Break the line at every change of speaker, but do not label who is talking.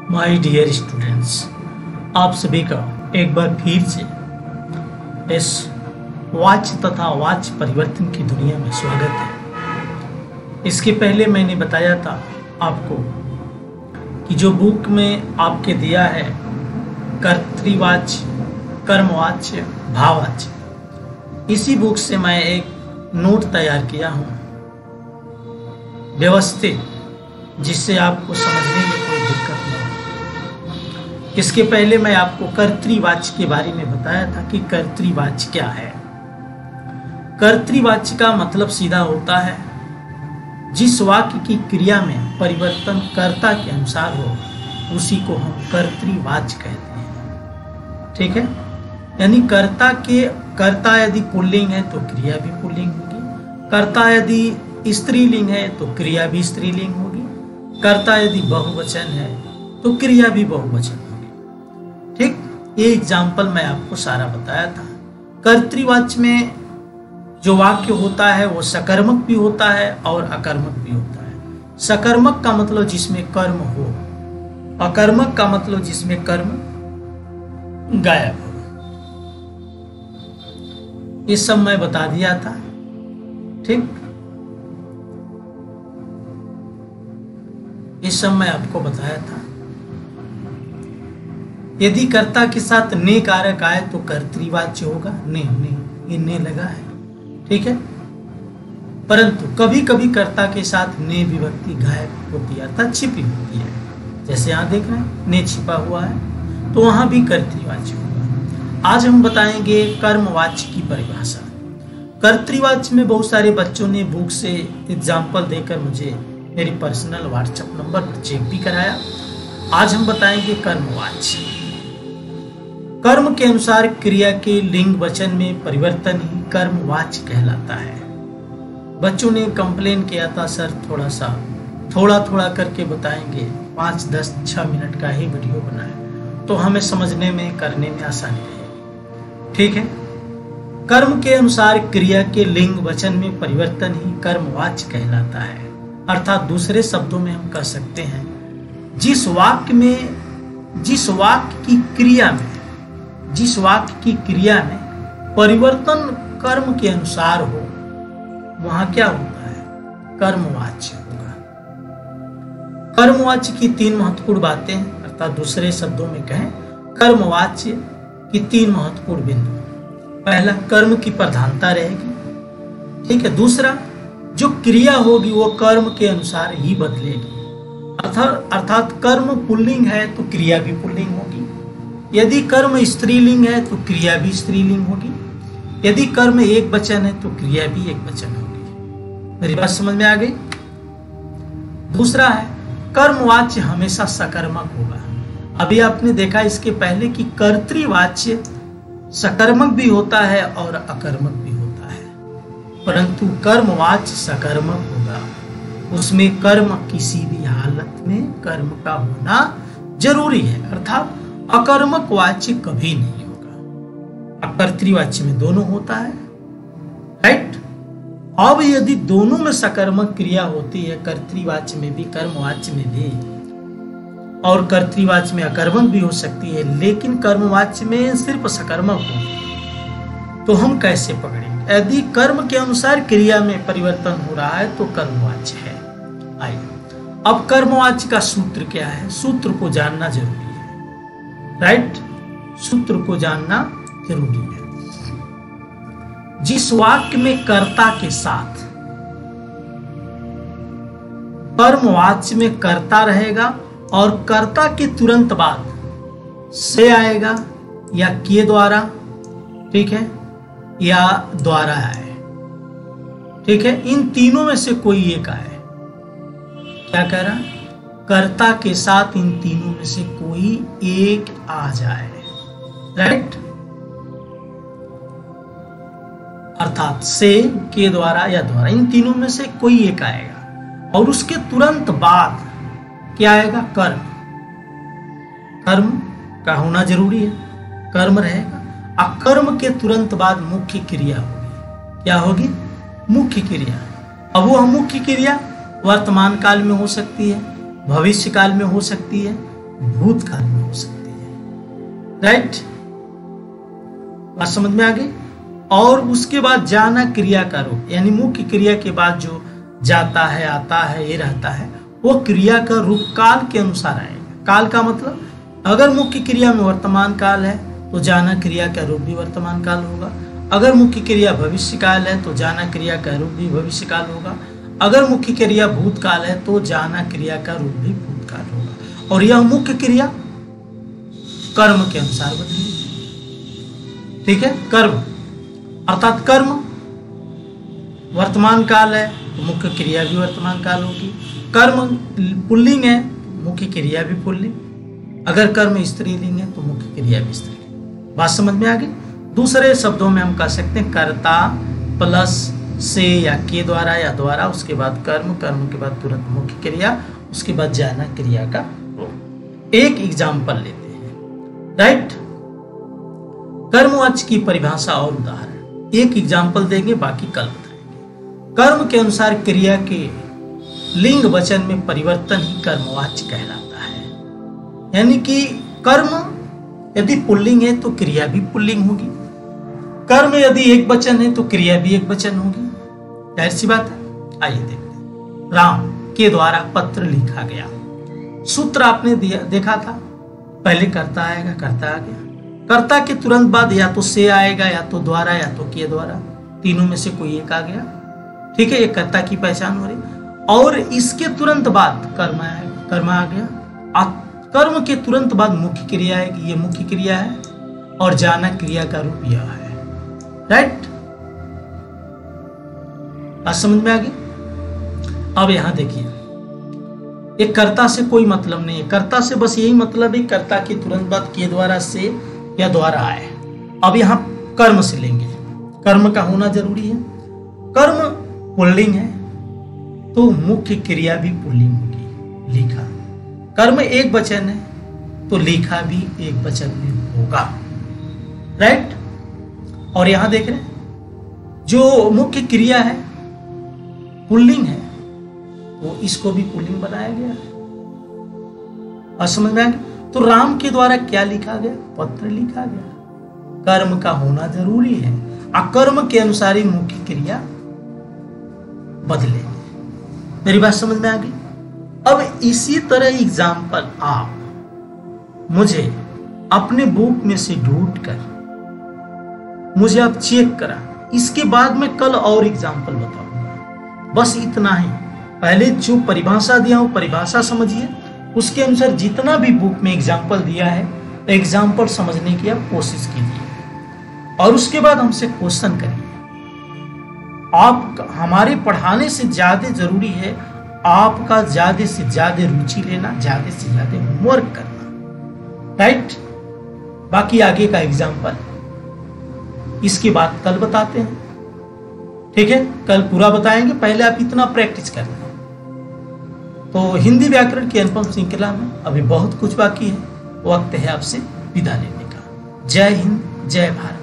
My dear students, आप सभी का एक बार फिर से इस वाच तथा वाच परिवर्तन की दुनिया में स्वागत है। इसके पहले मैंने बताया था आपको कि जो बुक में आपके दिया है कर्तृवाच, कर्मवाच्य, भाववाच्य, इसी बुक से मैं एक नोट तैयार किया हूँ व्यवस्थित, जिससे आपको समझने में कोई दिक्कत न हो। इसके पहले मैं आपको कर्तृवाच्य के बारे में बताया था कि कर्तृवाच्य क्या है। कर्तृवाच्य का मतलब सीधा होता है जिस वाक्य की क्रिया में परिवर्तन कर्ता के अनुसार हो, उसी को हम कर्तृवाच्य कहते हैं। ठीक है, यानी कर्ता यदि पुल्लिंग है तो क्रिया भी पुल्लिंग होगी, कर्ता यदि स्त्रीलिंग है तो क्रिया भी स्त्रीलिंग होगी, कर्ता यदि बहुवचन है तो क्रिया भी बहुवचन होगी। ठीक, ये एग्जाम्पल मैं आपको सारा बताया था। कर्तृवाच्य में जो वाक्य होता है वो सकर्मक भी होता है और अकर्मक भी होता है। सकर्मक का मतलब जिसमें कर्म हो, अकर्मक का मतलब जिसमें कर्म गायब हो। ये सब मैं बता दिया था। ठीक, ये सब मैं आपको बताया था। यदि कर्ता के साथ ने कारक आए तो कर्तृवाच्य होगा। ने ये ने लगा है, ठीक है। परंतु कभी कभी कर्ता के साथ ने विभक्ति गायब होती है अर्थात छिपी होती है। जैसे यहाँ देख रहे हैं ने छिपा हुआ है तो वहां भी कर्तृवाच्य होगा। आज हम बताएंगे कर्मवाच्य की परिभाषा। कर्तृवाच्य में बहुत सारे बच्चों ने बुक से एग्जाम्पल देकर मुझे मेरी पर्सनल व्हाट्सएप नंबर पर चेक भी कराया। आज हम बताएंगे कर्मवाच्य। कर्म के अनुसार क्रिया के लिंग वचन में परिवर्तन ही कर्मवाच्य कहलाता है। बच्चों ने कंप्लेन किया था सर थोड़ा थोड़ा करके बताएंगे, 5, 10, 6 मिनट का ही वीडियो बनाए तो हमें समझने में करने में आसानी रहेगी। ठीक है, कर्म के अनुसार क्रिया के लिंग वचन में परिवर्तन ही कर्मवाच्य कहलाता है। अर्थात दूसरे शब्दों में हम कह सकते हैं जिस वाक्य की क्रिया में परिवर्तन कर्म के अनुसार हो, वहां क्या होता है? कर्मवाच्य होगा। कर्मवाच्य की 3 महत्वपूर्ण बातें, अर्थात दूसरे शब्दों में कहें कर्मवाच्य की 3 महत्वपूर्ण बिंदु। पहला, कर्म की प्रधानता रहेगी। ठीक है। दूसरा, जो क्रिया होगी वो कर्म के अनुसार ही बदलेगी। अर्थात कर्म पुल्लिंग है तो क्रिया भी पुल्लिंग होगी। यदि कर्म स्त्रीलिंग है तो क्रिया भी स्त्रीलिंग होगी। यदि कर्म एक वचन है तो क्रिया भी एक वचन होगी। मेरी बात समझ में आ गई? दूसरा है कर्मवाच्य हमेशा सकर्मक होगा। अभी आपने देखा इसके पहले कि कर्तृवाच्य सकर्मक भी होता है और अकर्मक भी होता है, परंतु कर्मवाच्य सकर्मक होगा। उसमें कर्म किसी भी हालत में कर्म का होना जरूरी है, अर्थात अकर्मक वाच्य कभी नहीं होगा। कर्तृवाच्य में दोनों होता है, राइट। अब यदि दोनों में सकर्मक क्रिया होती है, कर्तृवाच्य में भी कर्मवाच्य में भी, और कर्तृवाच्य में अकर्मक भी हो सकती है, लेकिन कर्मवाच्य में सिर्फ सकर्मक हो, तो हम कैसे पकड़ेंगे? यदि कर्म के अनुसार क्रिया में परिवर्तन हो रहा है तो कर्मवाच्य है। आइए, अब कर्मवाच्य का सूत्र क्या है? सूत्र को जानना जरूरी है, राइट। सूत्र को जानना जरूरी है। जिस वाक्य में कर्ता के साथ कर्मवाच्य में कर्ता रहेगा और कर्ता के तुरंत बाद से आएगा या के द्वारा, ठीक है, या द्वारा आए, ठीक है, इन तीनों में से कोई एक आए। क्या कह रहा है? कर्ता के साथ इन तीनों में से कोई एक आ जाए, राइट। अर्थात से, के द्वारा या द्वारा, इन तीनों में से कोई एक आएगा और उसके तुरंत बाद क्या आएगा? कर्म। कर्म का होना जरूरी है, कर्म रहेगा। अकर्म के तुरंत बाद मुख्य क्रिया होगी। क्या होगी? मुख्य क्रिया। अब वो मुख्य क्रिया वर्तमान काल में हो सकती है, भविष्य काल में हो सकती है, भूतकाल में हो सकती है। राइट, बात समझ में आ गई। और उसके बाद जाना क्रिया का रूप, यानी मुख्य क्रिया के बाद जो जाता है, आता है, ये रहता है, वो क्रिया का रूप काल के अनुसार आएगा। काल का मतलब अगर मुख्य क्रिया में वर्तमान काल है तो जाना क्रिया का रूप भी वर्तमान काल होगा। अगर मुख्य क्रिया भविष्य काल है तो जाना क्रिया का रूप भी भविष्य काल होगा। अगर मुख्य क्रिया भूतकाल है तो जाना क्रिया का रूप भी भूतकाल होगा। और यह मुख्य क्रिया कर्म के अनुसार बदलेगी। ठीक है, कर्म अर्थात कर्म वर्तमान काल है तो मुख्य क्रिया भी वर्तमान काल होगी। कर्म पुल्लिंग है तो मुख्य क्रिया भी पुल्लिंग। अगर कर्म स्त्रीलिंग है तो मुख्य क्रिया भी स्त्रीलिंग। बात समझ में आ गई। दूसरे शब्दों में हम कह सकते हैं कर्ता प्लस से या के द्वारा या द्वारा, उसके बाद कर्म, कर्म के बाद तुरंत मुख्य क्रिया, उसके बाद जाना क्रिया का रूप। एक एग्जाम्पल लेते हैं। राइट, कर्मवाच्य की परिभाषा और उदाहरण एक एग्जाम्पल देंगे, बाकी कल बताएंगे। कर्म के अनुसार क्रिया के लिंग वचन में परिवर्तन ही कर्मवाच्य कहलाता है। यानी कि कर्म यदि पुल्लिंग है तो क्रिया भी पुल्लिंग होगी। कर्म यदि एक वचन है तो क्रिया भी एक वचन होगी। जाहिर सी बात है। आइए देखते हैं। राम के द्वारा पत्र लिखा गया। सूत्र आपने देखा था, पहले कर्ता आएगा, कर्ता आ गया। कर्ता के तुरंत बाद या तो से आएगा, या तो द्वारा, या तो के द्वारा, तीनों में से कोई एक आ गया। ठीक है, ये कर्ता की पहचान हो रही। और इसके तुरंत बाद कर्म आएगा, कर्म आ गया। कर्म के तुरंत बाद मुख्य क्रिया आएगी, ये मुख्य क्रिया है। और जाना क्रिया का रूप यह है। राइट, बात समझ में आ गई। अब यहां देखिए, एक कर्ता से कोई मतलब नहीं है। कर्ता से बस यही मतलब है कर्ता के तुरंत बाद के द्वारा, से या द्वारा आए। अब यहां कर्म से लेंगे, कर्म का होना जरूरी है। कर्म पुल्लिंग है तो मुख्य क्रिया भी पुल्लिंग होगी, लिखा। कर्म एक वचन है तो लिखा भी एक वचन में होगा। राइट, और यहां देख रहे हैं जो मुख्य क्रिया है पुल्लिंग है तो इसको भी पुल्लिंग बनाया गया है। और समझ में आ गया। तो राम के द्वारा क्या लिखा गया? पत्र लिखा गया। कर्म का होना जरूरी है। अकर्म के अनुसार ही मुख्य क्रिया बदले। मेरी बात समझ में आ गई। अब इसी तरह एग्जाम्पल आप मुझे अपने बुक में से ढूंढ कर मुझे आप चेक करा, इसके बाद में कल और एग्जाम्पल बताऊंगा। बस इतना ही। पहले जो परिभाषा दिया वो परिभाषा समझिए, उसके अनुसार जितना भी बुक में एग्जाम्पल दिया है एग्जाम्पल समझने की आप कोशिश कीजिए। और उसके बाद हमसे क्वेश्चन करिए। आप हमारे पढ़ाने से ज्यादा जरूरी है आपका ज्यादा से ज्यादा रुचि लेना, ज्यादा से ज्यादा होमवर्क करना। राइट, बाकी आगे का एग्जाम्पल इसके बाद कल बताते हैं। ठीक है, कल पूरा बताएंगे। पहले आप इतना प्रैक्टिस कर लें। तो हिंदी व्याकरण की अनुपम श्रृंखला में अभी बहुत कुछ बाकी है। वक्त है आपसे विदा लेने का। जय हिंद, जय भारत।